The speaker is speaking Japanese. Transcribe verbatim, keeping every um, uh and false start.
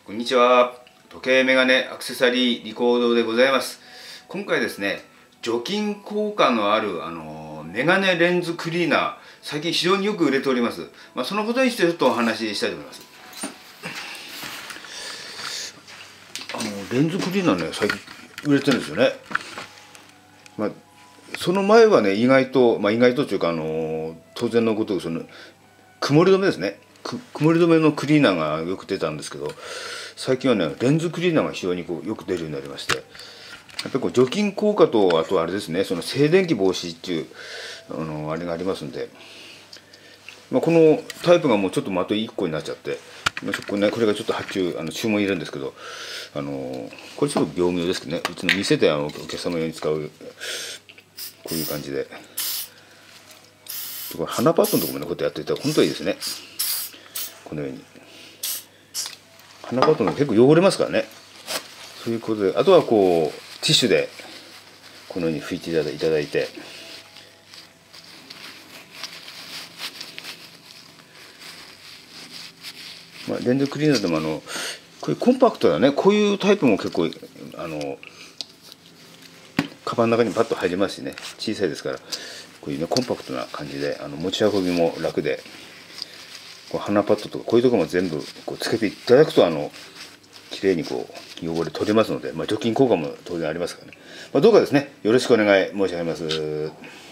こんにちは。時計メガネアクセサリーリコードでございます。今回ですね、除菌効果のあるあのメガネレンズクリーナー、最近非常によく売れております。まあ、そのことについてちょっとお話ししたいと思います。あのレンズクリーナーね、最近売れてるんですよね。まあ、その前はね、意外と、まあ、意外とというかあの当然のことその曇り止めですね。曇り止めのクリーナーがよく出たんですけど、最近はねレンズクリーナーが非常にこうよく出るようになりまして、やっぱりこう除菌効果と、あとあれですね、その静電気防止っていうあのあれがありますんで、まあ、このタイプがもうちょっとあといっこになっちゃって、まあ、そこね、これがちょっと発注あの注文入れるんですけど、あのこれちょっと業務用ですけどね、うちの店であのお客様用に使うこういう感じで、これ鼻パッドのところもねこうやってやっていたら本当にいいですね。このように鼻パッドも結構汚れますからね。そういうことで、あとはこうティッシュでこのように拭いていただいて、まあ、レンズクリーナーでもあのこういうコンパクトなね、こういうタイプも結構あのカバンの中にパッと入りますしね、小さいですから、こういうねコンパクトな感じであの持ち運びも楽で、こう鼻パッドとかこういうところも全部こうつけていただくとあの綺麗にこう汚れ取れますので、まあ、除菌効果も当然ありますからね、まあ、どうかですねよろしくお願い申し上げます。